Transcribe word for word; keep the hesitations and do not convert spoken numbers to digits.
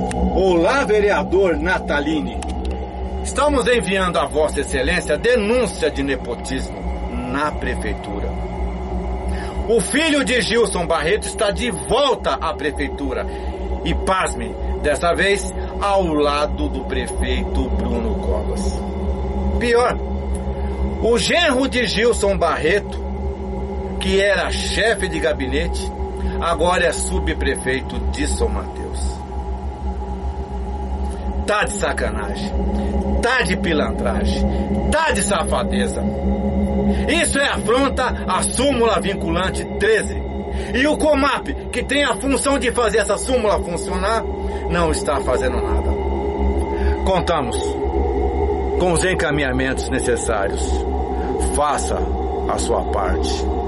Olá, vereador Natalini. Estamos enviando a Vossa Excelência denúncia de nepotismo na prefeitura. O filho de Gilson Barreto está de volta à prefeitura. E, pasme, dessa vez ao lado do prefeito Bruno Covas. Pior, o genro de Gilson Barreto, que era chefe de gabinete, agora é subprefeito de São Mateus. Tá de sacanagem, tá de pilantragem, tá de safadeza. Isso é afronta à súmula vinculante treze. E o Comap, que tem a função de fazer essa súmula funcionar, não está fazendo nada. Contamos com os encaminhamentos necessários. Faça a sua parte.